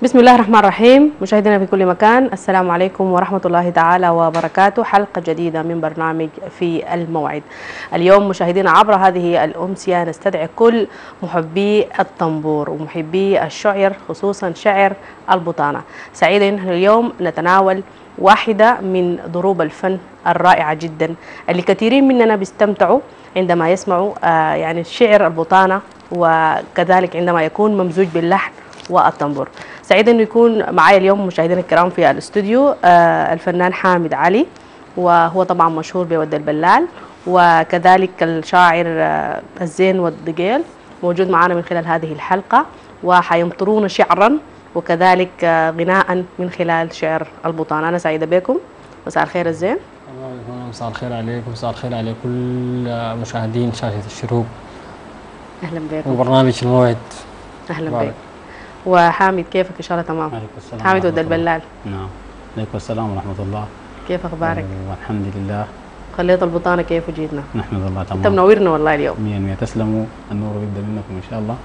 بسم الله الرحمن الرحيم. مشاهدينا في كل مكان، السلام عليكم ورحمة الله تعالى وبركاته. حلقة جديدة من برنامج في الموعد. اليوم مشاهدينا عبر هذه الأمسية نستدعي كل محبي الطنبور ومحبي الشعر، خصوصا شعر البطانة. سعيدة إن اليوم نتناول واحدة من ضروب الفن الرائعة جدا اللي كثيرين مننا بيستمتعوا عندما يسمعوا يعني شعر البطانة، وكذلك عندما يكون ممزوج باللحن والطنبور. سعيد انه يكون معايا اليوم مشاهدينا الكرام في الاستوديو الفنان حامد علي، وهو طبعا مشهور بود البلال، وكذلك الشاعر الزين والدقيل موجود معنا من خلال هذه الحلقة، وحيمطرونا شعرا وكذلك غناء من خلال شعر البطانة. أنا سعيدة بكم. مساء الخير الزين. مساء الخير عليكم، مساء الخير على كل مشاهدين شاشة الشروق. أهلا بكم وبرنامج الموعد. أهلا بك. وحامد كيفك؟ إن شاء الله تمام. عليكم السلام. حامد ود البلال. نعم. عليكم السلام ورحمة الله. كيف أخبارك؟ والحمد لله. خليت البطانة كيف وجيتنا؟ نحمد الله تمام. أنت منورنا والله اليوم. 100% تسلموا، النور يبدأ منكم إن شاء الله.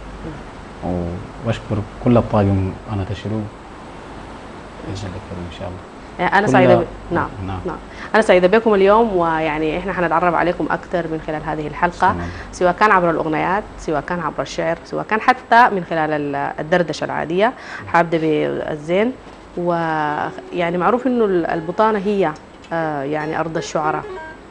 وأشكر كل الطاقم قناة الشروق. إن شاء الله. أنا سعيدة نعم. أنا سعيدة بكم اليوم، ويعني إحنا حنتعرف عليكم أكثر من خلال هذه الحلقة، سواء كان عبر الأغنيات، سواء كان عبر الشعر، سواء كان حتى من خلال الدردشة العادية. حابدأ بالزين. ويعني معروف إنه البطانة هي يعني أرض الشعراء،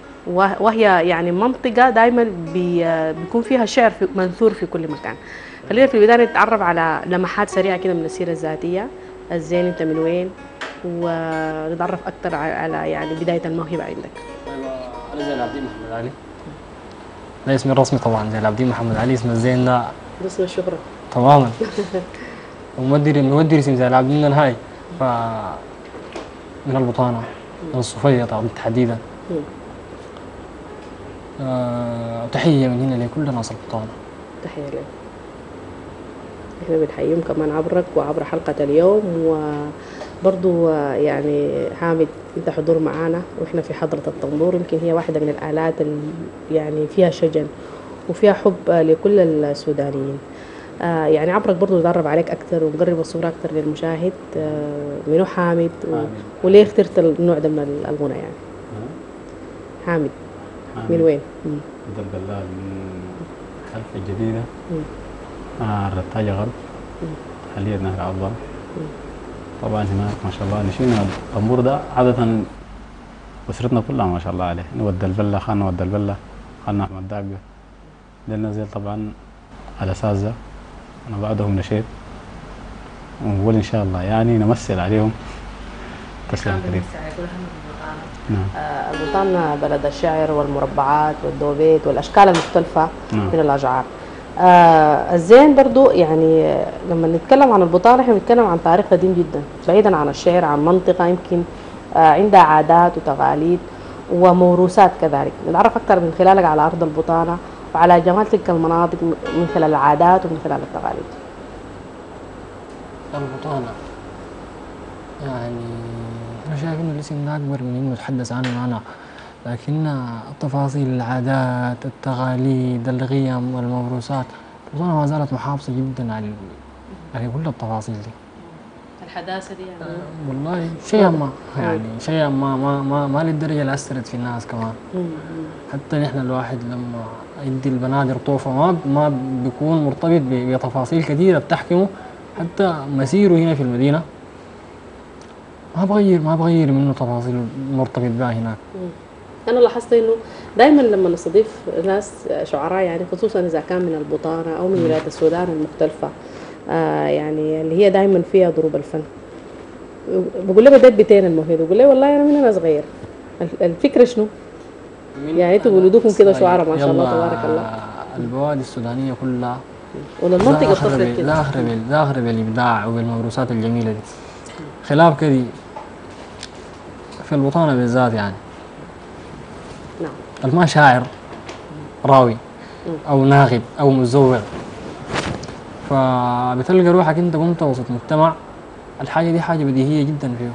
وهي يعني منطقة دائما بيكون فيها شعر منثور في كل مكان. خلينا في البداية نتعرف على لمحات سريعة كده من السيرة الذاتية. الزين أنت من وين؟ ونتعرف أكثر على يعني بداية الموهبة عندك. أنا زين العابدين محمد علي. ده اسمي الرسمي طبعا، زين العابدين محمد علي. اسم الزين ده اسم الشهرة تماما. ومودي اسم زين العابدين الهاي من البطانة، من الصفية طبعا تحديدا. تحية من هنا لكل ناس البطانة. تحية لك. احنا بنحييهم كمان عبرك وعبر حلقة اليوم. وبرضو يعني حامد انت حضور معانا واحنا في حضرة الطنبور، يمكن هي واحدة من الآلات يعني فيها شجن وفيها حب لكل السودانيين. يعني عبرك برضو نتعرف عليك أكثر ونقرب الصورة أكثر للمشاهد. منو حامد وليه اخترت النوع ده من الغنى يعني؟ حامد من وين؟ من البلال، من خلف الجديدة. الرتاجة غرب، حاليا نهر عظم. طبعا هناك ما شاء الله نشينا الطنبور ده عادة أسرتنا كلها ما شاء الله عليه. نود البلة، خان ود البلة، خان أحمد داقة. ده نزل طبعا على أساس ده أنا بعدهم نشيت، ونقول إن شاء الله يعني نمثل عليهم. تسلم كريم. نعم. البطانة بلد الشعر والمربعات والدوبيت والأشكال المختلفة من الأشعار. الزين برضو يعني لما نتكلم عن البطانة احنا بنتكلم عن تاريخ قديم جدا، بعيدا عن الشعر، عن منطقة يمكن عندها عادات وتقاليد وموروثات كذلك. نتعرف أكثر من خلالك على أرض البطانة وعلى جمال تلك المناطق من خلال العادات ومن خلال التقاليد. البطانة يعني أنا شايف إنه الاسم ده أكبر من إنه نتحدث عنه أنا، لكن التفاصيل، العادات، التقاليد، القيم والموروثات، البطانة ما زالت محافظة جدا على كل التفاصيل دي. الحداثة دي يعني والله شيء ما يعني شيء ما للدرجة اللي أثرت في الناس كمان. حتى نحن الواحد لما يدي البنادر طوفة ما بيكون مرتبط بتفاصيل كثيرة بتحكمه، حتى مسيره هنا في المدينة ما بغير منه تفاصيل مرتبط بها هناك. أنا لاحظت إنه دائما لما نستضيف ناس شعراء يعني خصوصا إذا كان من البطانة أو من ولايات السودان المختلفة يعني اللي هي دائما فيها ضروب الفن، بقول له بدأت بتين الموهبة، بقول له والله أنا من أنا صغير. الفكرة شنو؟ يعني أنتوا ولدوكم كده شعراء ما شاء الله تبارك الله. البوادي السودانية كلها والمنطقة اتصلت كده لا أغرب الإبداع والموروثات الجميلة دي. خلاف كده في البطانة بالذات يعني. نعم. الما شاعر راوي أو ناغب أو مزور، فبتلقى روحك أنت وأنت وسط مجتمع الحاجة دي حاجة بديهية جدا فيه،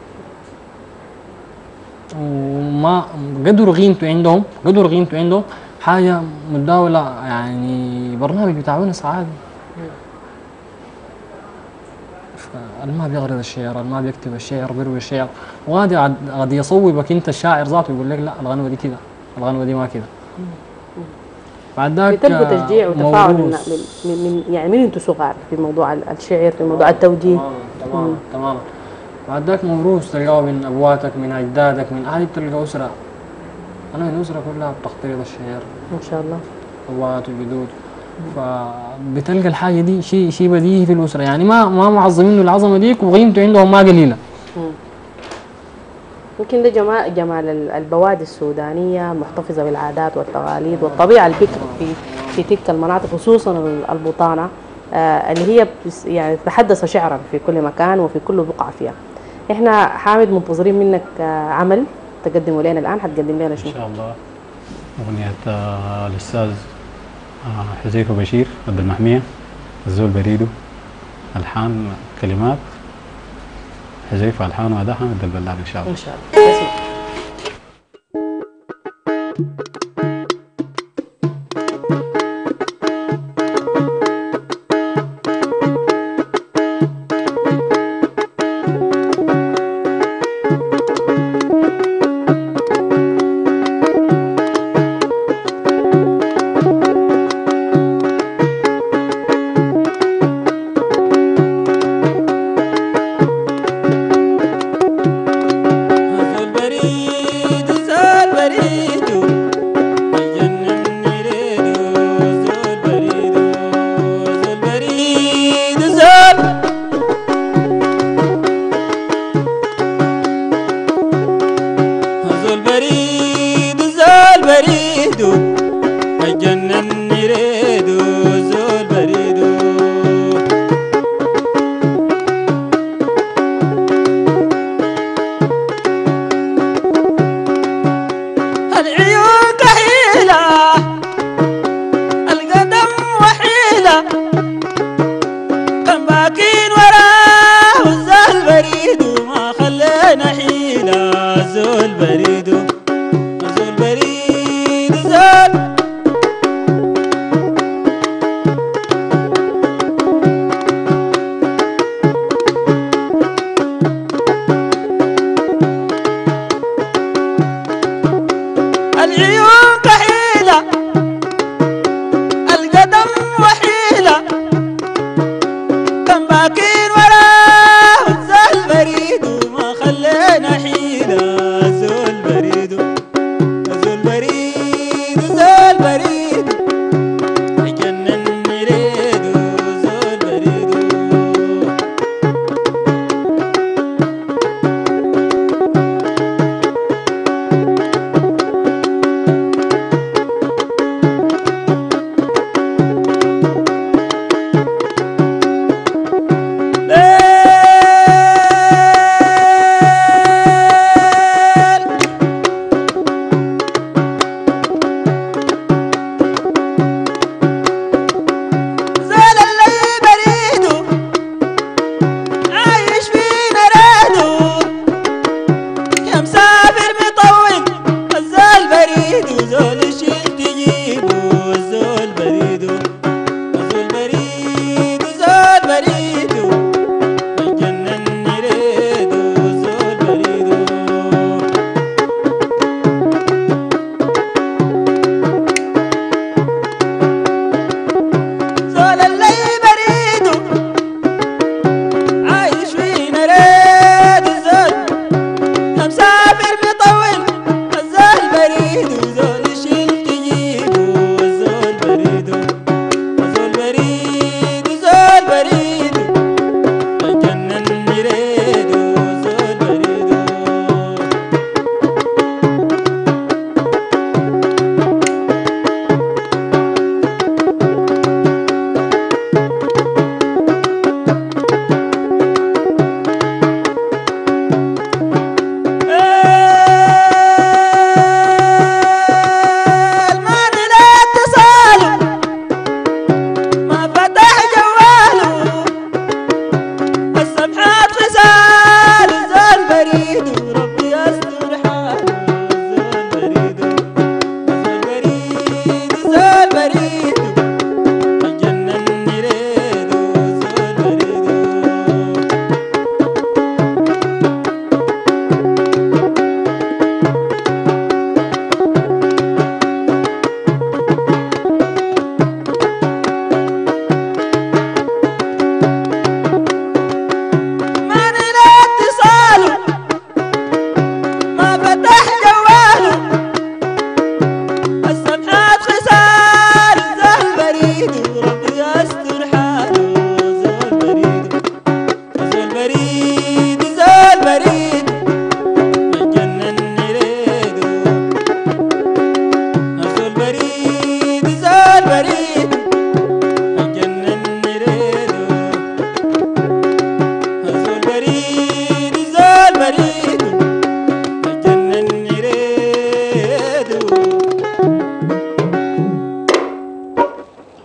وما قدروا قيمته عندهم حاجة متداولة يعني برنامج بتاع ونس عادي. ما بيغرد الشعر، ما بيكتب الشعر بيروي الشعر، وهذا قد يصوبك انت الشاعر ذاته يقول لك لا الغنوه دي كده، الغنوه دي ما كده. بعد ذاك بتلقوا تشجيع وتفاعل من يعني من انتم صغار في موضوع الشعر، في موضوع التوجيه؟ تماما. بعد ذاك موروث تلقاه من ابواتك، من اجدادك، من اهلك، تلقى اسره. انا من اسره كلها بتقترض الشعر ما شاء الله، ابوات وجدود. فبتلقى الحاجه دي شيء بديهي في الاسره، يعني ما معظمينه العظمه ديك وقيمته عندهم ما قليله. يمكن ده جمال البوادي السودانيه، محتفظه بالعادات والتقاليد والطبيعه البكر في تلك المناطق، خصوصا البطانه اللي هي يعني تتحدث شعرا في كل مكان وفي كل بقعه فيها. احنا حامد منتظرين منك عمل تقدمه لنا الان، حتقدم لنا شنو؟ ان شاء الله اغنيه الاستاذ حذيفه بشير عبد المحميه، الزول بريدو، الحان كلمات حذيفه، الحان واداء حامد البلال ان شاء الله. ان شاء الله. اسمع.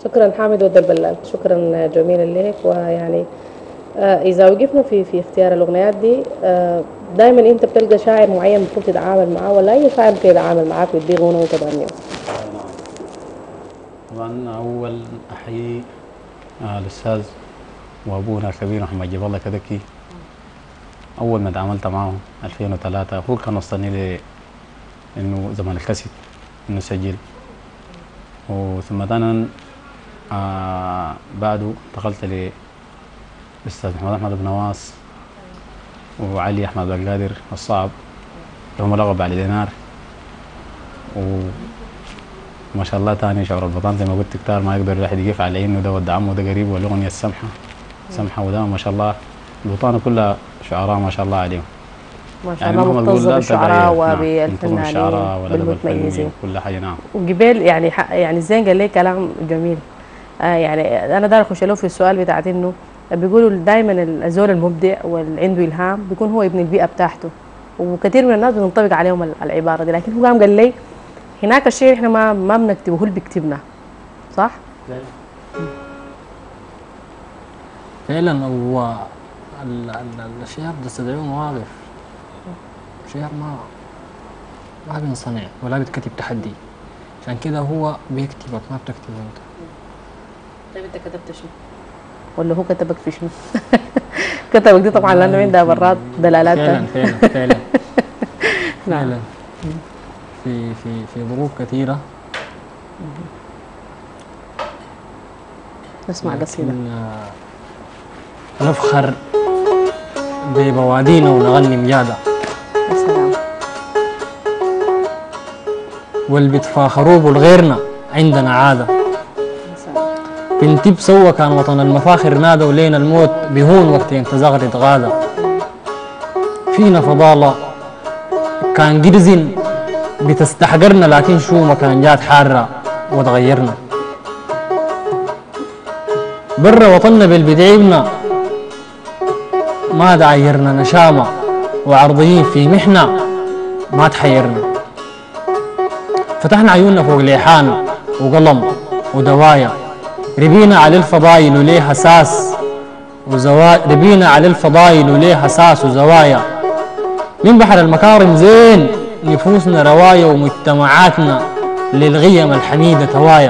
شكرا حامد والدلبلال، شكرا جميلا لك. ويعني إذا وقفنا في اختيار الأغنيات دي، دائما أنت بتلقى شاعر معين المفروض تتعامل معاه، ولا أي شاعر ممكن يتعامل معاك ويديه غنى وتغنيه؟ طبعا أول أحيي الأستاذ وأبونا الكبير محمد جاب الله كدكي. أول ما تعاملت معه 2003 هو كان وصلني لي إنه زمن الكاسيت إنه سجل، وثم ثانيا بعده انتقلت للأستاذ محمد أحمد بن نواس وعلي أحمد القادر الصعب اللي هم لقب علي دينار، وما شاء الله تاني شعور البطان زي ما قلت كتار ما يقدر الواحد يقف على إنه ده ود عمه ده قريب، والأغنية السمحة وده ما شاء الله البطانة كلها شعراء ما شاء الله عليهم. ما شاء الله مختصة بالشعراء وبالفنانين بالمتميزين كل حاجة. نعم. وقبل يعني زين قال لي كلام جميل. يعني أنا داير أخش له في السؤال بتاعت إنه بيقولوا دايما الزول المبدع واللي عنده إلهام بيكون هو ابن البيئة بتاعته، وكثير من الناس بتنطبق عليهم العبارة دي، لكن هو قال لي هناك الشيء احنا ما بنكتبه، هو اللي بيكتبنا، صح؟ فعلا هو الشعر بتستدعيه مواقف. الشعر ما بينصنع ولا بيتكتب تحدي، عشان كده هو بيكتبك ما بتكتبه انت. طيب انت كتبت شنو؟ ولا هو كتبك في شنو؟ كتبك دي طبعا لانه عندها برات دلالات. فعلا فعلا في ظروف كثيرة. نسمع قصيدة. نفخر ببوادينا ونغني مجادة. يا سلام. واللي بيتفاخروا بالغيرنا عندنا عادة. يا سلام. بنتي بسوى كان وطن المفاخر نادى ولينا الموت بهون وقتين تزغرد غادة. فينا فضالة كان جرزن بتستحقرنا، لكن شو ما كان جات حارة وتغيرنا. برا وطننا بالبدعيبنا ما تعيرنا نشامة، وعرضيين في محنة ما تحيرنا. فتحنا عيوننا فوق ليحان وقلم ودوايا، ربينا على الفضايل وليه حساس ربينا على الفضايل وليه حساس وزوايا. من بحر المكارم زين نفوسنا رواية، ومجتمعاتنا للغيم الحميدة توايا.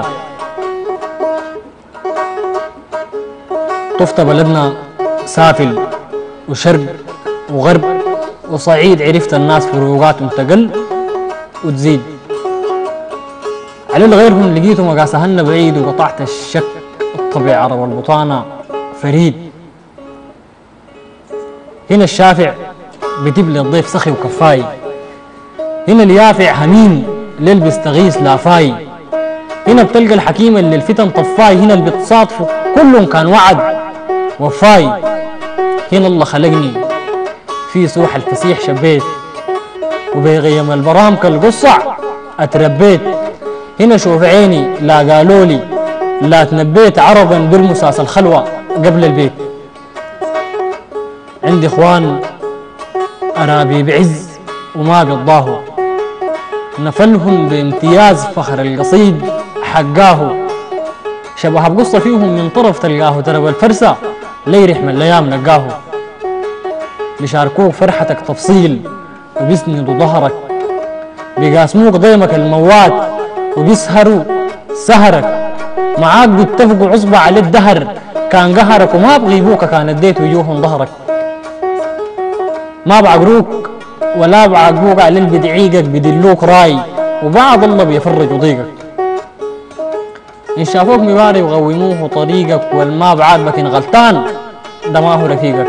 طفت بلدنا سافل وشرق وغرب وصعيد، عرفت الناس فروقاتهم تقل وتزيد. على غيرهم لقيت مقاسهن بعيد، وقطعت الشك الطبع عرب البطانة فريد. هنا الشافع بتبلي الضيف سخي وكفاي، هنا اليافع همين ليل بيستغيث لافاي. هنا بتلقى الحكيم اللي الفتن طفاي، هنا اللي بتصادفوا كلهم كان وعد وفاي. هنا الله خلقني في سوح الفسيح شبيت، وبيغيم البرام كالقصع اتربيت. هنا شوف عيني لا قالولي لا تنبيت، عربا بالمساس الخلوة قبل البيت. عندي اخوان ارابي بعز وما بيضاهوا، نفلهم بامتياز فخر القصيد حقاه. شبه بقصة فيهم من طرف تلقاه، ترى الفرسة لي رحم الايام لقاه. بيشاركوك فرحتك تفصيل وبيسندوا ظهرك، بيقاسموك ضيمك الموات وبيسهروا سهرك. معاك بيتفقوا عصبة على الدهر، كان قهرك وما بغيبوك كان اديت وجوههم ظهرك. ما بعقروك ولا بعاقبوك على اللي بدعيقك، بدلوك راي وبعض الله بيفرجوا ضيقك. إن شافوك مباري وغوموه طريقك، والما بعاقبك إن غلطان ده ما هو رفيقك.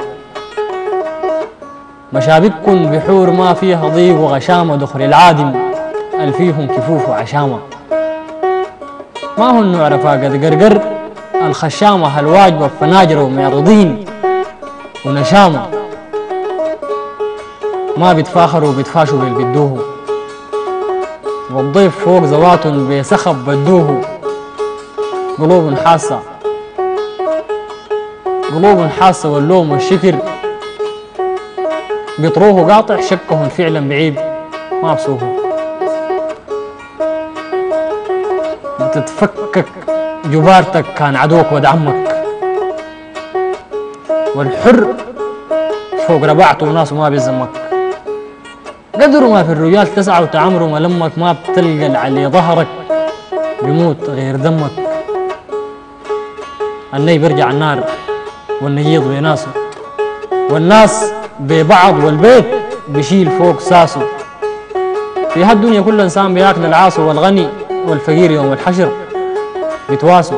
مشابككن بحور ما فيها ضيق وغشامة، دخل العادم الفيهم كفوف وعشامة. ما هو النوع رفاقة قرقر الخشامة، الواجبة بفناجر ومعرضين ونشامة. ما بيتفاخروا وبيتفاشوا باللي بدوه، والضيف فوق زوات بسخب بدوه. قلوب حاسة واللوم والشكر بيطروه قاطع، شكهم فعلا بعيد ما بسوه. بتتفكك جبارتك كان عدوك ودعمك، والحر فوق ربعته وناسه ما بيزمك. قدروا ما في الرجال تسعى وتعمروا ملمك، ما بتلقى اللي ظهرك بيموت غير دمك. الني بيرجع النار والنيض بناسه، والناس ببعض والبيت بيشيل فوق ساسه. في هالدنيا كل انسان بياكل العاصي والغني والفقير يوم الحشر بيتواسوا.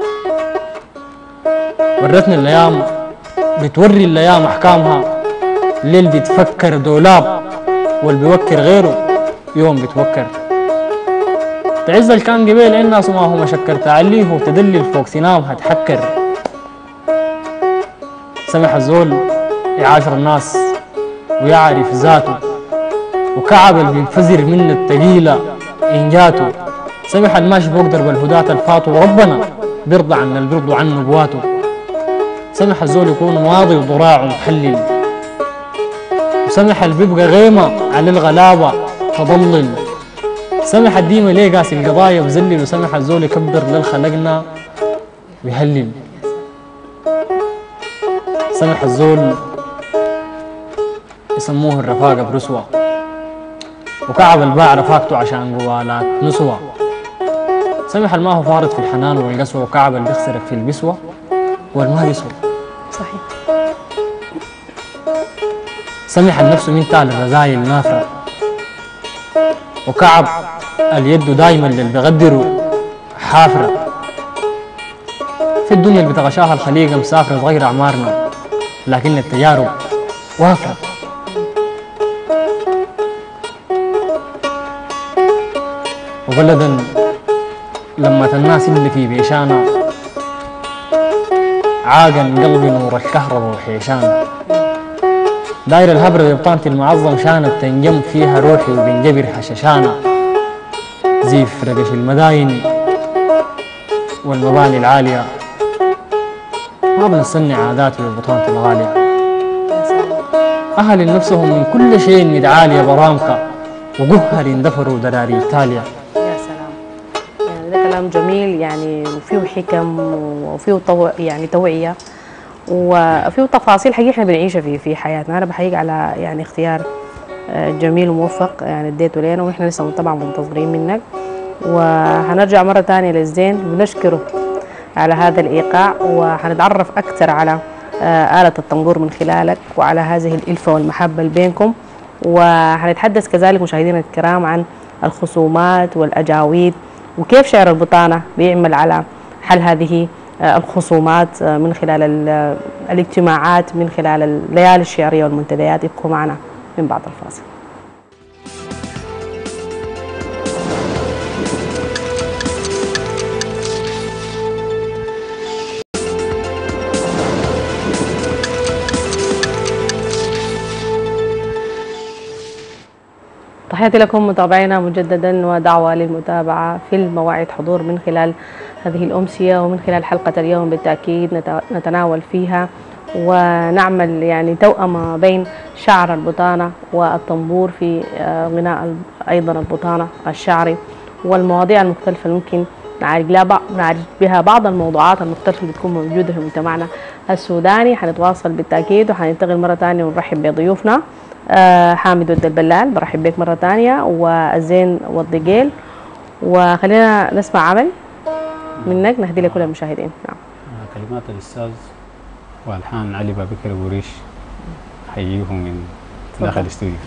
ورتني الايام بتوري الايام احكامها، الليل بيتفكر دولاب واللي بيوكر غيره يوم بيتوكر. تعز اللي كان قبيل الناس ما هو مشكر، تعليه وتدلل فوق سنامها تحكر. سمح الزول يعاشر الناس ويعرف ذاته، وكعب اللي بينفزر من التقيلة إن جاته. سمح الماشي فوق درب الهداة الفاطو، وربنا بيرضى عن اللي بيرضوا عن نبواته. سمح الزول يكون ماضي وضراعه محلل، وسمح اللي بيبقى غيمة على الغلابة تضلل. سمح الديمة ليه قاسي القضايا بزلل، وسمح الزول يكبر للخلقنا ويهلل. سمح الزول يسموه الرفاقة برسوة، وكعب الباع رفاقته عشان قوالات نسوة. سمح ما هو فارط في الحنان والقسوة، وكعب اللي بيخسرك في البسوة والما بيسوى. صحيح. سمح النفس من تال الرزايل نافرة، وكعب اليد دايما للي بيقدروا حافرة. في الدنيا اللي بتغشاها الخليقة مسافرة صغيرة أعمارنا، لكن التجارب وافرة. وبلدا لما الناس اللي في بيشانا، عاقن قلبي نور الكهرباء وحيشانا. داير الهبرة ببطانتي المعظم شانة، بتنجم فيها روحي وبنجبر حششانا. زيف رقش المداين والمباني العالية، ما بنصني عاداتي ببطانتي الغالية. أهل نفسهم من كل شيء مدعالية برامكة، وقهر اندفروا دراري تالية. يا سلام، يعني ده كلام جميل، يعني وفيه حكم وفيه يعني توعية وفيه تفاصيل حقيقة احنا بنعيشها في حياتنا. انا بحييك على يعني اختيار جميل وموفق يعني اديته لنا، واحنا لسه طبعا منتظرين منك. وهنرجع مرة ثانية للزين، بنشكره على هذا الإيقاع، وهنتعرف أكثر على آلة الطنبور من خلالك، وعلى هذه الألفة والمحبة اللي بينكم. وهنتحدث كذلك مشاهدينا الكرام عن الخصومات والأجاويد، وكيف شعر البطانة بيعمل على حل هذه الخصومات من خلال الاجتماعات، من خلال الليالي الشعرية والمنتديات. ابقوا معنا من بعد الفاصل. تحياتي لكم متابعينا مجددا، ودعوة للمتابعة في المواعيد حضور من خلال هذه الأمسية، ومن خلال حلقة اليوم بالتأكيد نتناول فيها ونعمل يعني توأمة بين شعر البطانة والطنبور في غناء أيضا البطانة الشعري، والمواضيع المختلفة اللي ممكن نعالج بها بعض الموضوعات المختلفة اللي بتكون موجودة في مجتمعنا السوداني. حنتواصل بالتأكيد وحننتقل مرة ثانية ونرحب بضيوفنا حامد ود البلال، برحب بك مرة ثانية، والزين والضقيل. وخلينا نسمع عمل منك نهدي لكل المشاهدين. نعم. كلمات الأستاذ والحان علي بابكر بوريش، حييهم من داخل الاستوديو.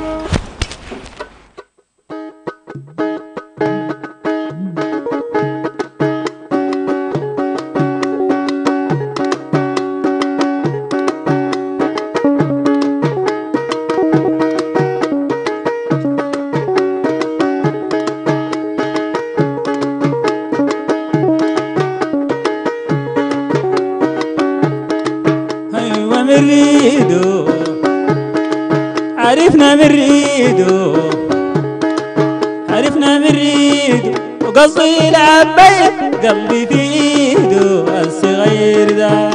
عرفنا من ريدو وقصدي العبيد قلبي في ايدو الصغير ذا.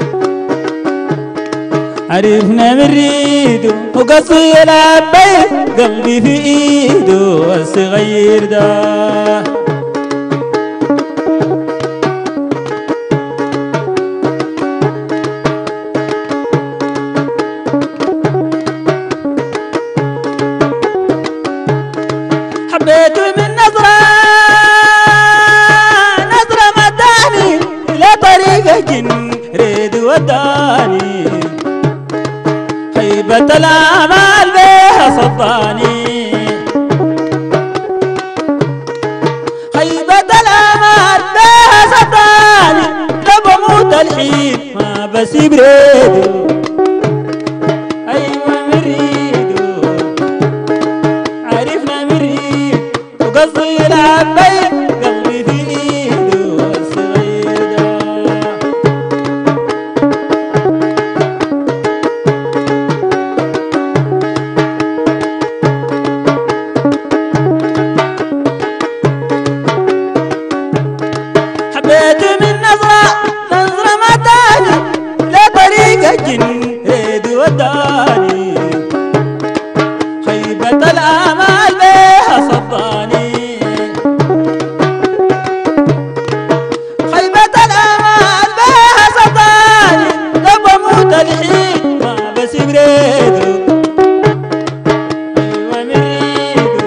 عرفنا من ريدو وقصدي العبيد قلبي في ايده الصغير ده. حبيته من نظرة مداني إلى طريق الجن ريد وداني، هيبة الآمال بها صداني، هيبة الآمال بها صداني، لو بموت الحين ما بسيب ريده. أيوة مريده عرفنا مريد وقصدي يلعب بين قلبي في ايده الصغير ده. حبيته من نظرة مداني لطريق الجن ريد وداني، خيبة الآمال بها صداني، خيبة الآمال بها صداني، لو بموت الحين ما بسيب ريده. أيوة مريده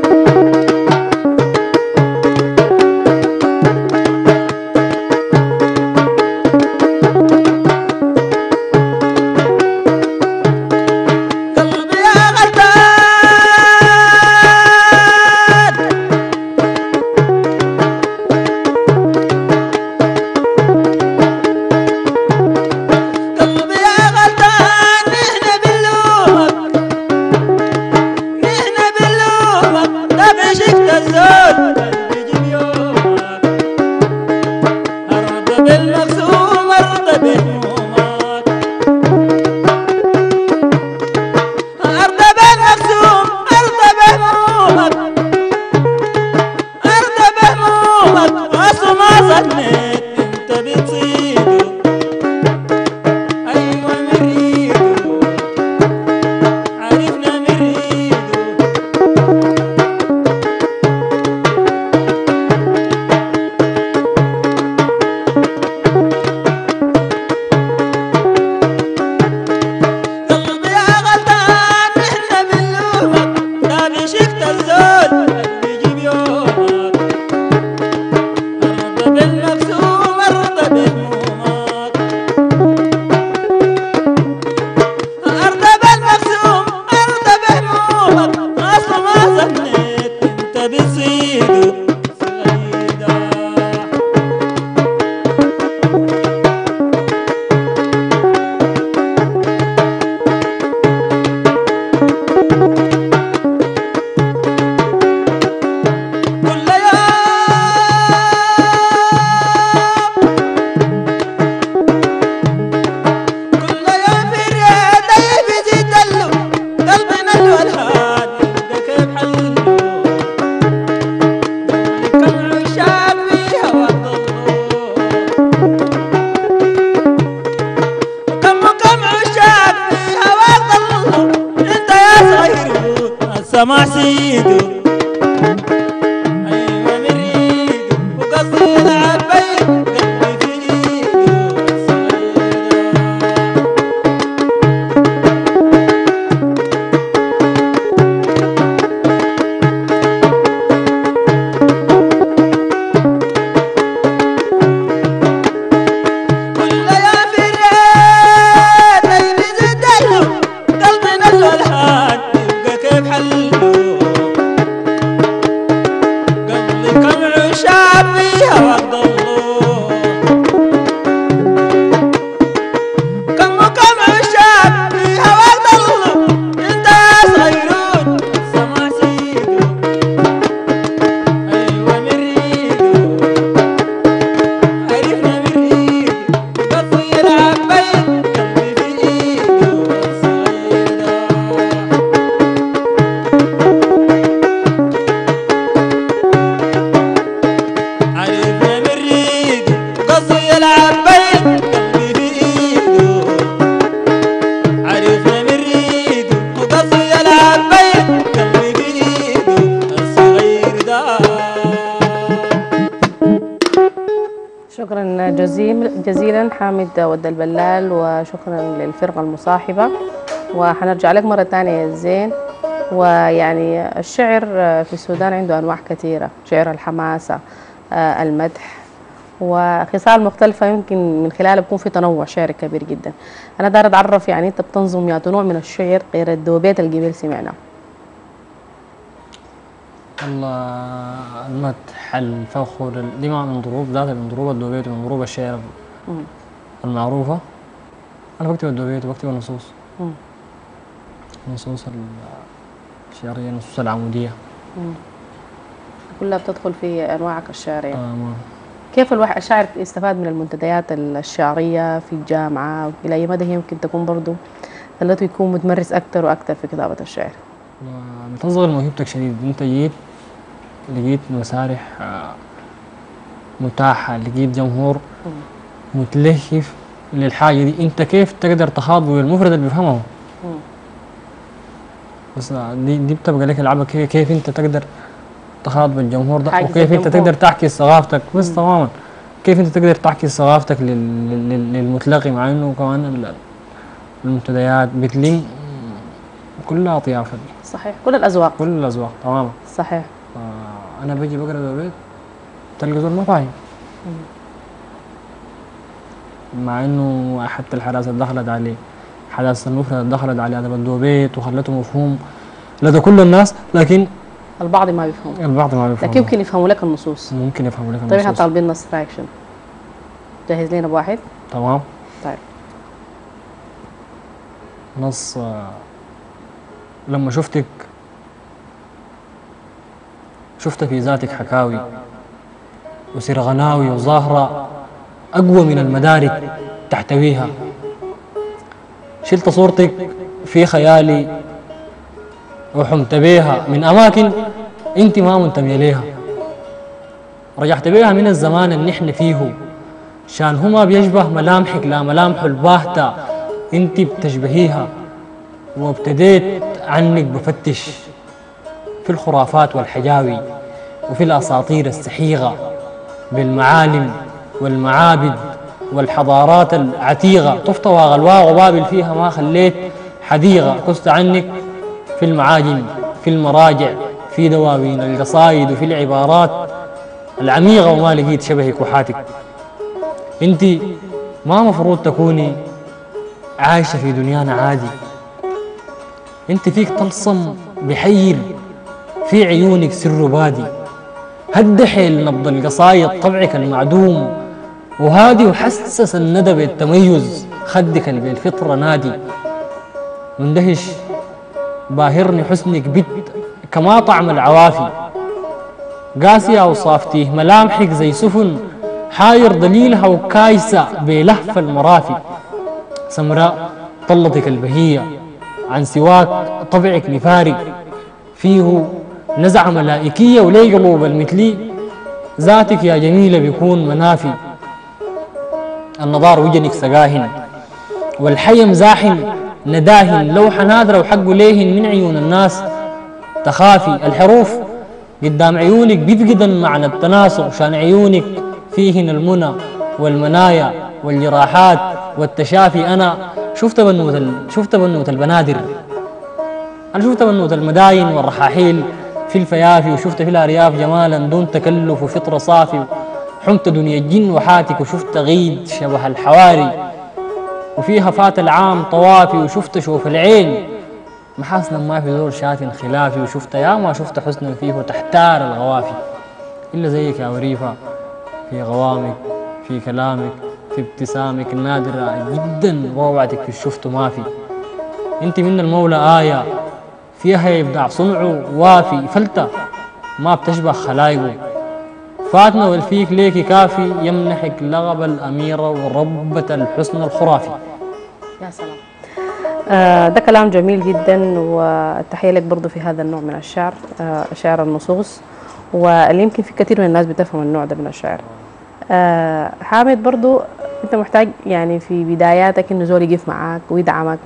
قلبي يا غلطان، قلبي يا غلطان، نحن بنلومك، نحن بنلومك، لا بعشقت الزول قلبي يجيب يومك، أرضى بالمقسوم أرضى بهمومك، أرضى بالمقسوم أرضى بهمومك، أرضى بهمومك، أصل ما ظنيت أنت بتصيده. أيوة مريده عرفنا مريده. قلبي يا غلطان، نحن بنلومك، لا بعشقت الزول قلبي يجيب يومك، أرضى بالمقسوم أرضى بهمومك، أرضى بالمقسوم أرضى بهمومك، أصل ما ظنيت أنت بتصيده صغير ده. كل يوم في رياضي بيزيد دلو، قلبنا الولهان يبقى كيف حله، كم عشاق فيها وضلوا، كم عشاق فيها وضلوا، انت يا صغير السمع سيده. أيوة مريده وقصدي يلعب بين قلبي في ايده الصغير ده. كل يوم في رياضي بيزيد دلو، قلبنا الولهان يبقى كيف حله، قلبي كم عشاق فيها وضلوا، كم عشاق فيها وضلوا، انت يا صغيرون السمع سيده. أيوة مريده عرفنا مريده وقصدي يلعب بين قلبي في ايده الصغير ده. عرفنا شكرا جزيلا حامد ود البلال، وشكرا للفرقة المصاحبة. وحنرجع لك مرة ثانية يا زين. ويعني الشعر في السودان عنده أنواع كثيرة، شعر الحماسة، المدح، وخصال مختلفة يمكن من خلالها بيكون في تنوع شعري كبير جدا. أنا داير أتعرف يعني أنت بتنظم يا نوع من الشعر غير الدوبيت اللي قبل سمعناه؟ المدح، الفخر، دي مع من ضروب ذات، من ضروب الدوبيت ومن ضروب الشعر المعروفة. أنا بكتب الدوبيت وبكتب النصوص، النصوص الشعرية، النصوص العمودية كلها بتدخل في أنواعك الشعرية. كيف الشاعر يستفاد من المنتديات الشعرية في الجامعة؟ إلى أي مدى يمكن تكون برضو خلته يكون متمرس أكثر وأكثر في كتابة الشعر؟ بتصغر موهبتك شديد. أنت لقيت مسارح متاحة، لقيت جمهور متلهف للحاجة دي، أنت كيف تقدر تخاطبه بالمفرد اللي بيفهمه؟ بس دي بتبقى لك العبة، كيف أنت تقدر تخاطب الجمهور ده، وكيف أنت تقدر تحكي ثقافتك. بس تماما كيف أنت تقدر تحكي ثقافتك للمتلقي، مع إنه كمان المنتديات بتلم كل أطياف. صحيح، كل الأذواق. كل الأذواق تماما. صحيح. أنا بجي بقرا دوبيت تلقى زول ما فاهم، مع إنه حتى الحراسة دخلت عليه، حراسة المفرد دخلت على أدب الدوبيت وخلته مفهوم لدى كل الناس، لكن البعض ما بيفهم. لكن يمكن يفهموا لك النصوص. ممكن يفهموا لك النصوص. طيب احنا طالبين نص رياكشن، جاهز لنا بواحد؟ تمام. طيب نص. لما شفت في ذاتك حكاوي وسر غناوي وظاهرة أقوى من المدارك تحتويها، شلت صورتك في خيالي وحمت بيها من أماكن أنت ما منتمية ليها، رجعت بيها من الزمان اللي نحن فيه، شان هما بيشبه ملامحك لا ملامح الباهتة أنت بتشبهيها، وابتديت عنك بفتش في الخرافات والحجاوي وفي الأساطير السحيغة بالمعالم والمعابد والحضارات العتيقة، طفت وغلواء وبابل فيها ما خليت حديقة، كست عنك في المعاجم، في المراجع، في دواوين القصايد وفي العبارات العميقة، وما لقيت شبهك وحاتك. انت ما مفروض تكوني عايشة في دنيانا عادي، انت فيك طلسم بحير، في عيونك سر بادي، هد حيل نبض القصايد طبعك المعدوم، وهادي وحسس الندى بالتميز، خدك اللي بالفطرة نادي، مندهش باهرني حسنك بد كما طعم العوافي، قاسية وصافتيه ملامحك زي سفن حاير دليلها وكايسة بلهف المرافي، سمراء طلتك البهية عن سواك طبعك نفارق، فيه نزعة ملائكية ولي قلوب المثلي، ذاتك يا جميلة بيكون منافي، النضار وجنك سقاهن والحيم زاحن نداهن، لوحة نادرة وحق ليهن من عيون الناس تخافي، الحروف قدام عيونك بيفقدن معنى التناسق، شان عيونك فيهن المنى والمنايا والجراحات والتشافي. أنا شفت بنوت البنادر، أنا شفت بنوت المداين والرحاحيل في الفيافي، وشفت في الأرياف جمالا دون تكلف وفطرة صافي، حمت دنيا الجن وحاتك، وشفت غيد شبه الحواري وفيها فات العام طوافي، وشفت شوف العين محاسنا ما في زور شات خلافي، وشفت يا ما شفت حسنا فيه تحتار الغوافي، إلا زيك يا وريفة في غوامك، في كلامك، في ابتسامك النادرة جدا، روعتك في الشفت ما في، انت من المولى آية فيها إبداع صنعه وافي، فلتة ما بتشبه خلايقه، فاتنا والفيك ليكي كافي، يمنحك لغب الأميرة وربة الحسن الخرافي. يا سلام. ده كلام جميل جدا، والتحية لك برضو في هذا النوع من الشعر، شعر النصوص، واللي يمكن في كثير من الناس بتفهم النوع ده من الشعر. حامد، برضو انت محتاج يعني في بداياتك انه زول يقف معاك ويدعمك،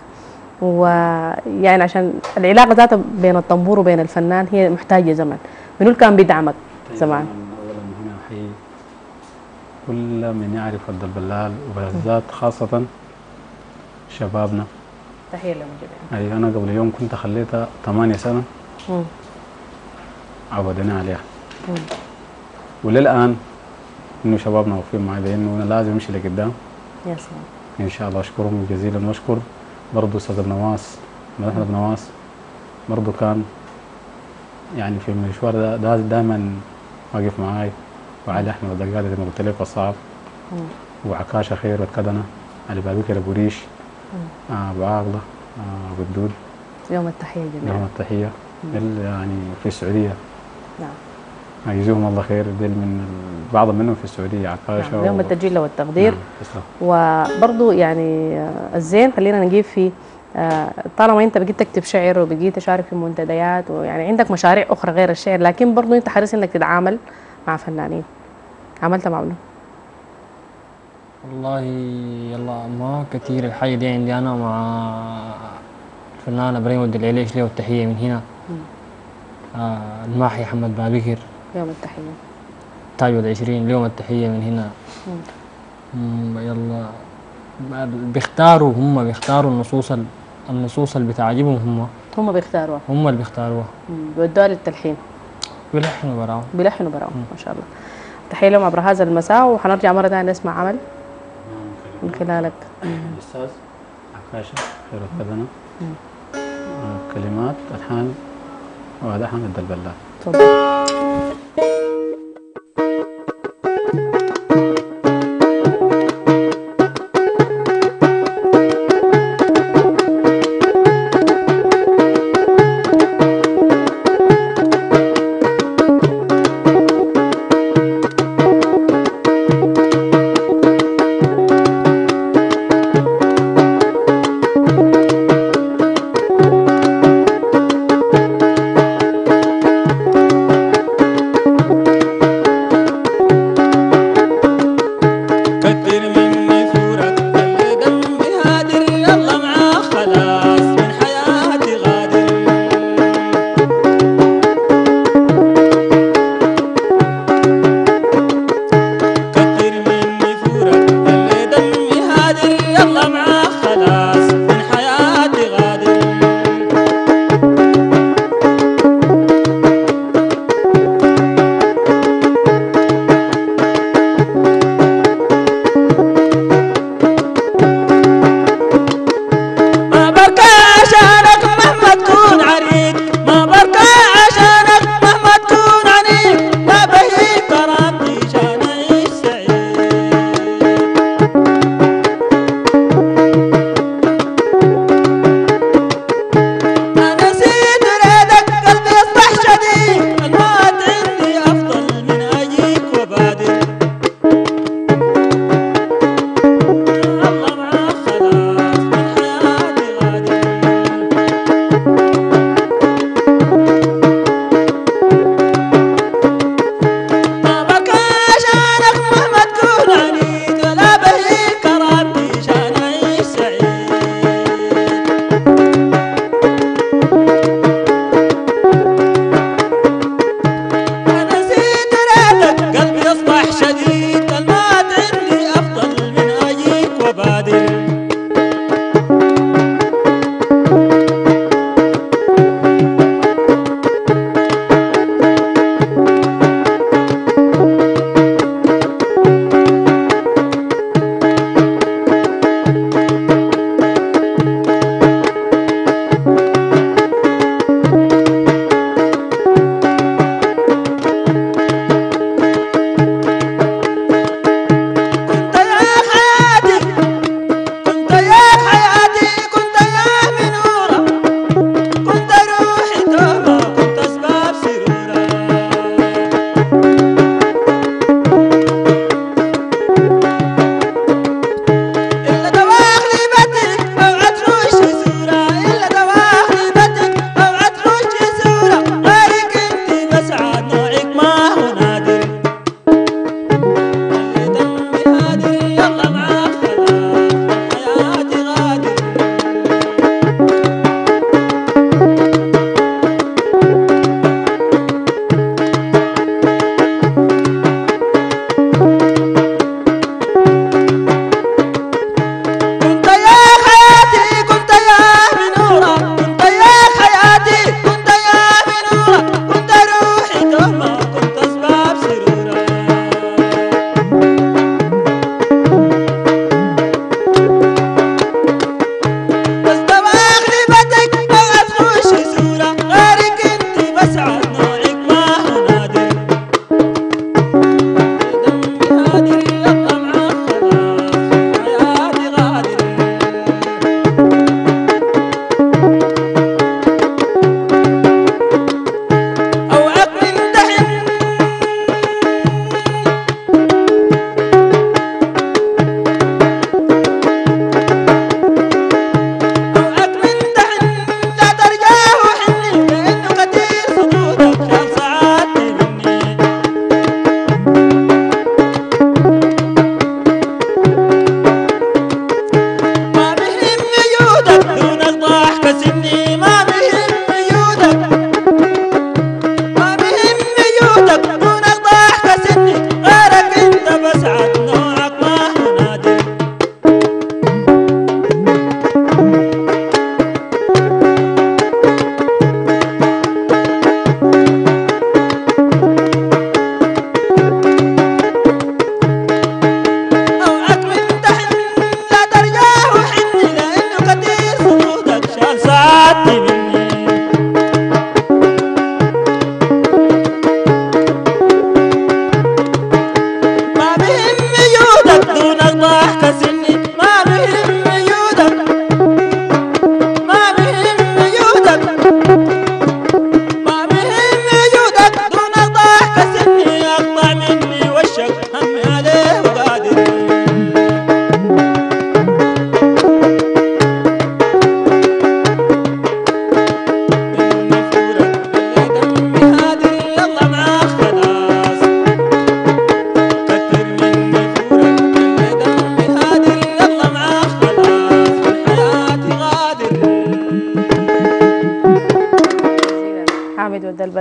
ويعني عشان العلاقة ذاتها بين الطنبور وبين الفنان هي محتاجة زمن. منو اللي كان بيدعمك زمان؟ اولا هنا احيي كل من يعرف ود البلال وبالذات خاصة شبابنا. تحية لهم جميعا. أي أنا قبل يوم كنت خليتها 8 سنة مم. عودنا عليها. وللآن إنه شبابنا واقفين معي بإنه أنا لازم أمشي لقدام يا سلام. إن شاء الله. أشكرهم جزيلا وأشكر برضه أستاذ بنواس مدحنا بنواس برضه كان يعني في المشوار ده دائما واقف معاي، وعلي أحمد الدقالي زي ما قلت لك الصعب، وعكاشة خير والكدنة، علي بابكر أبو ريش، أبو عاقلة، أبو الدود. يوم التحية جميعا. يوم التحية يعني في السعودية. نعم. يجزيهم الله خير، ديل من بعض منهم في السعودية عكاشة. نعم. يوم التجلة والتقدير. نعم. وبرضو يعني الزين خلينا نجيب في طالما انت بقيت تكتب شعر وبقيت تشارك في منتديات ويعني عندك مشاريع اخرى غير الشعر، لكن برضو انت حريص انك تتعامل مع فنانين، عملت مع منو؟ والله يلا ما كثير الحاجة دي عندي أنا مع الفنان إبراهيم ود العليش له التحية من هنا. الماحي محمد بابكر يوم التحية. تاج ود 20 اليوم التحية من هنا. يلا بيختاروا النصوص اللي بتعجبهم هم بيختاروها. هم اللي بيختاروها. بيودوها للتلحين. بيلحنوا براهم. ما شاء الله. تحية لهم عبر هذا المساء، وحنرجع مرة ثانية نسمع عمل من خلالك. الأستاذ عكاشة خير الكدنة، كلمات ألحان ولحن الدلبلات. تفضل.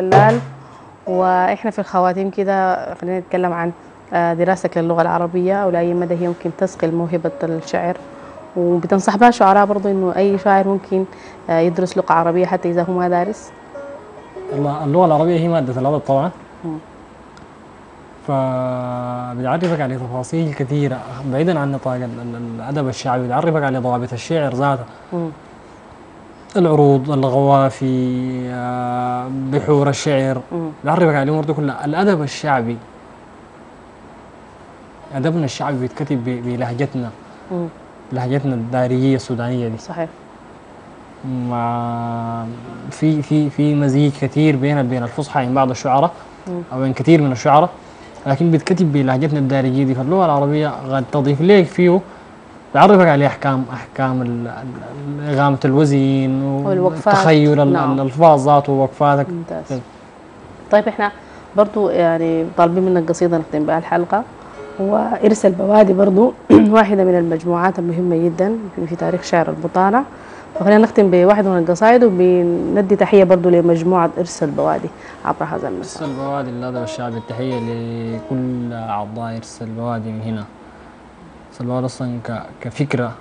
البلال. وإحنا في الخواتيم كده خلينا نتكلم عن دراستك للغة العربية، أو لأي مدى هي ممكن تثقل موهبة الشعر، وبتنصح بها الشعراء برضو إنه أي شاعر ممكن يدرس لغة عربية حتى إذا هو ما دارس؟ اللغة العربية هي مادة الأدب طبعا، فبيعرفك على تفاصيل كثيرة بعيدا عن نطاق الأدب الشعبي، بيعرفك على ضوابط الشعر ذاته، العروض، الغوافي، بحور الشعر، بيعرفك على الأمور دي كلها. الأدب الشعبي، أدبنا الشعبي بيتكتب بلهجتنا، لهجتنا الدارجية السودانية دي. صحيح. مع في مزيج كثير بين الفصحى عند بعض الشعراء او بين كثير من الشعراء، لكن بيتكتب بلهجتنا الدارجيه دي. فاللغه العربيه قد تضيف لك فيه، بيعرفك عليه احكام اغامه الوزن والتخيل الالفاظ ذاته ووقفاتك. ممتاز. طيب احنا برضو يعني طالبين منك قصيده نختم بها الحلقه، وإرث البوادي برضو واحده من المجموعات المهمه جدا في تاريخ شعر البطانه، وخلينا نختم بواحد من القصائد وبندي تحيه برضو لمجموعه إرث البوادي عبر هذا المساء. إرث البوادي للأدب الشعبي، التحيه لكل اعضاء إرث البوادي من هنا. إرث البوادي اصلا كفكره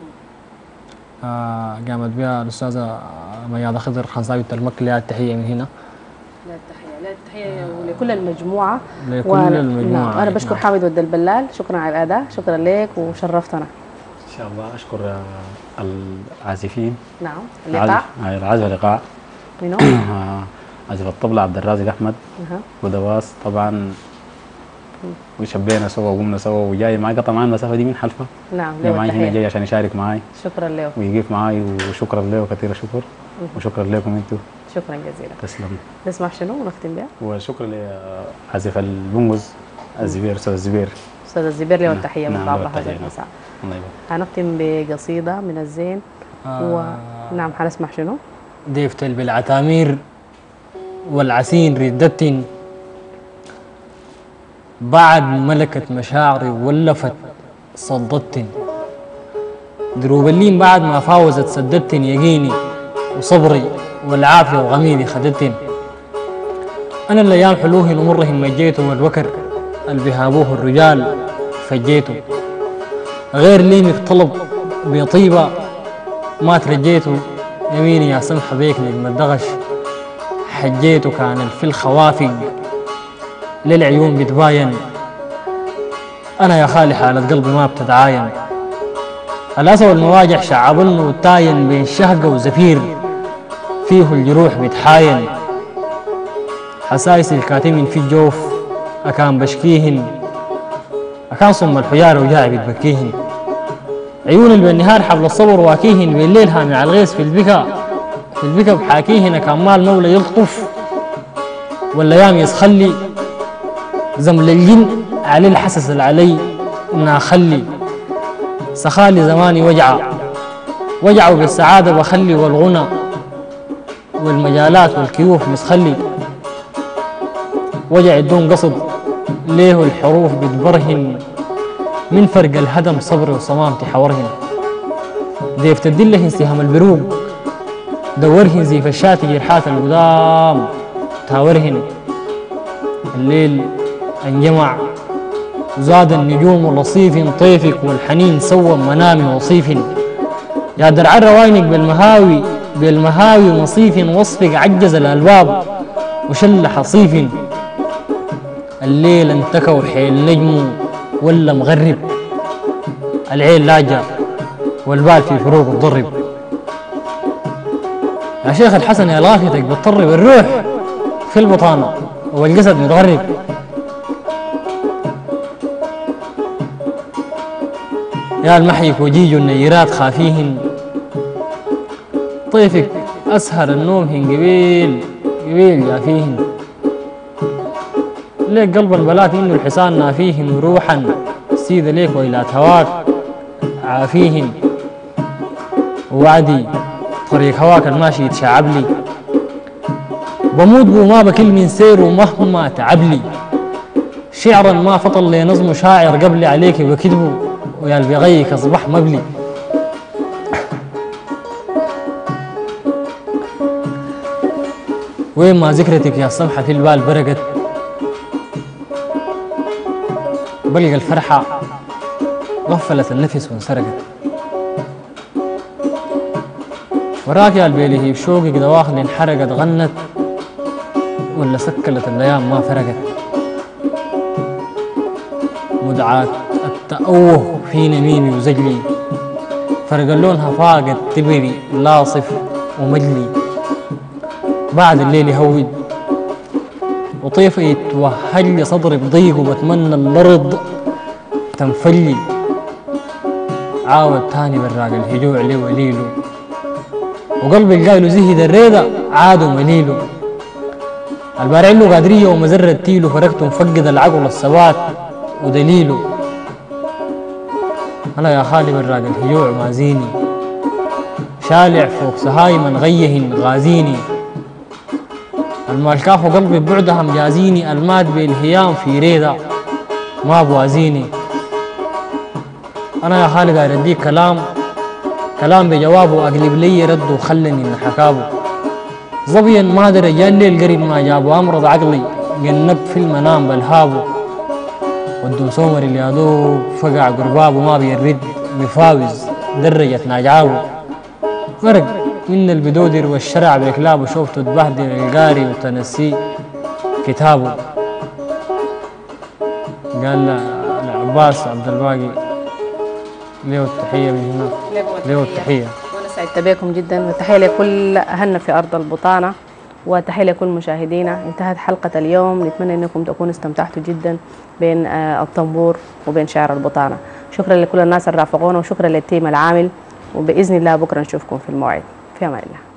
قامت بها الاستاذه ميادة خضر خنساوي التلمك، لها التحيه من هنا. لا التحيه ولكل المجموعه. لكل المجموعه. وانا بشكر حامد ود البلال، شكرا على الاداء، شكرا لك وشرفتنا. ان شاء الله اشكر العازفين. نعم. اللقاء العازف اللقاء منو؟ عازف الطبلة عبد الرازق احمد ودواس طبعا، وشبينا سوا وقمنا سوا، وجاي معي قطع معي المسافه دي من حلفه. نعم. معي هنا جاي عشان يشارك معي. شكرا له ويقف معي، وشكرا له كثير الشكر. وشكرا لكم انتم. شكرا جزيلا. تسلم. نسمع شنو ونختم بها؟ وشكرا لعازف البنغز الزبير، استاذ الزبير. استاذ الزبير له التحيه من بعض هذا المساء. الله يبارك. هنختم بقصيده من الزين. نعم. حنسمع شنو؟ ديفتل بالعتامير والعسين ردت، بعد ملكت مشاعري ولفت صدت، دروب اللين بعد ما فاوزت سددت يقيني وصبري والعافية وغميدي خدت. أنا الأيام حلوهن ومرهن مجيت، والوكر البهابوه الرجال فجيته، غير ليمك طلب بطيبة ما ترجيته، يميني يا سمحة بيك نجم الدغش حجيته، كان في الخوافق للعيون بتباين، أنا يا خالي حالة قلبي ما بتتعاين، الأسى والمواجع شعبن وتاين بين شهقة وزفير، فيه الجروح بتحاين، حسايس الكاتمين في الجوف أكان بشكيهن، أكان صم الحجارة وجاعي بتبكيهن، عيون اللي بالنهار حبل الصبر واكيهن، بالليل هامي على الغيث في البكا بحاكيهن، كان مال مولى يلطف والايام يسخلي، زمل الجن علي الحسس العلي إنا خلي، سخالي زماني وجعوا بالسعادة بخلي، والغنى والمجالات والكيوف مسخلي، وجع الدون قصد ليه الحروف بتبرهن، من فرق الهدم صبري وصمامتي حورهن، ديف تدلهن سهام البروق دورهن زي فشات جرحات القدام تاورهن، الليل انجمع وزاد النجوم لصيف طيفك، والحنين سوى منامي وصيف، يا درع الروينك بالمهاوي مصيف، وصفك عجز الألباب وشل حصيف، الليل انتكوا حيل نجم ولا مغرب، العين لاجع والبال في فروق الضرب، يا شيخ الحسن يا لافتك بتطرب، الروح في البطانة والجسد متغرب، يا المحيك وجيج النيرات خافيهن، طيفك أسهر النومهن قبيل جافيهن، ليك قلب البلات إنه الحسان نافيهن، روحا سيد ليك وإلى هواك عافيهن، ووعدي طريق هواك الماشي يتشعب لي، بموت وما بكل من سير ومهما تعب لي، شعرا ما فطل لي نظم شاعر قبلي، عليك بكذبه ويا اللي بيغيك أصبح مبلي، وين ما ذكرتك يا السمحة في البال برقت، بلقى الفرحة غفلت النفس وانسرقت. وراك يا البيلي بشوقك دواخل انحرقت، غنت ولا سكلت الايام ما فرقت. مدعاة التأوه في نميمي وزجلي، فرق لونها فاقد تبري لاصف ومجلي. بعد الليل يهود وطيفي يتوهج لي صدري بضيق، وبتمنى الارض تنفلي. عاود تاني براق الهجوع لي وليله، وقلبي القايله زهد الريدة عاد مليله. البارع له قادرية ومزرة تيله، فرقته مفقد العقل الثبات ودليله. أنا يا خالي براق الهجوع مازيني، شالع فوق سهايم غيه غازيني. المالكاف قلبي ببعدها مجازيني، الماد بالهيام في ريدة ما بوازيني. أنا يا خالي قاعد أديك كلام بجوابه، أقلب لي رد وخلني إن حكابه. ظبيا ما درى جا الليل قريب ما جابه، أمرض عقلي جنب في المنام بالهابه. ودو سومر اللي يادوب فقع قربابه، ما بيرد بفاوز درجة ناجعابه. فرق من البدودر والشرع بكلابه، شوفته تبهدل القاري وتنسي كتابه. قال لعباس عبد الباقي ليه التحية من هنا، ليه التحية. وانا سعدت بكم جدا، والتحية لكل اهلنا في ارض البطانة، وتحية لكل مشاهدينا. انتهت حلقة اليوم، نتمنى انكم تكونوا استمتعتوا جدا بين الطنبور وبين شعر البطانة. شكرا لكل الناس اللي رافقونا، وشكرا للتيم العامل، وباذن الله بكره نشوفكم في الموعد. في امان الله.